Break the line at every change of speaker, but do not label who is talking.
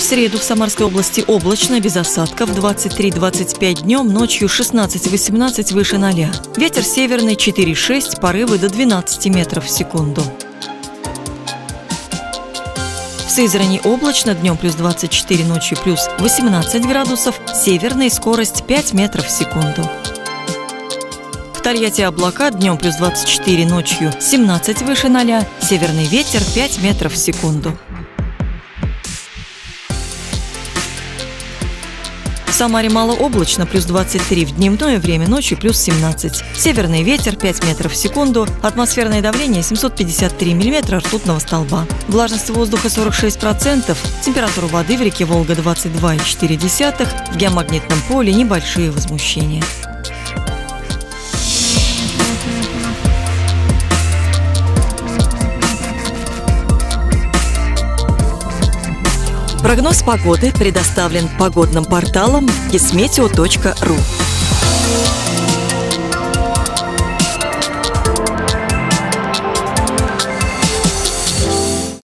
среду в Самарской области облачно, без осадков, 23-25 днем, ночью 16-18 выше 0. Ветер северный 4-6, порывы до 12 метров в секунду. В Сызрани облачно, днем плюс 24, ночью плюс 18 градусов, северная скорость 5 метров в секунду. В Тольятти облака, днем плюс 24, ночью 17 выше 0, северный ветер 5 метров в секунду. В Самаре малооблачно, плюс 23 в дневное время, ночью плюс 17. Северный ветер 5 метров в секунду, атмосферное давление 753 миллиметра ртутного столба. Влажность воздуха 46%, температура воды в реке Волга 22,4, в геомагнитном поле небольшие возмущения. Прогноз погоды предоставлен погодным порталом kismeteo.ru.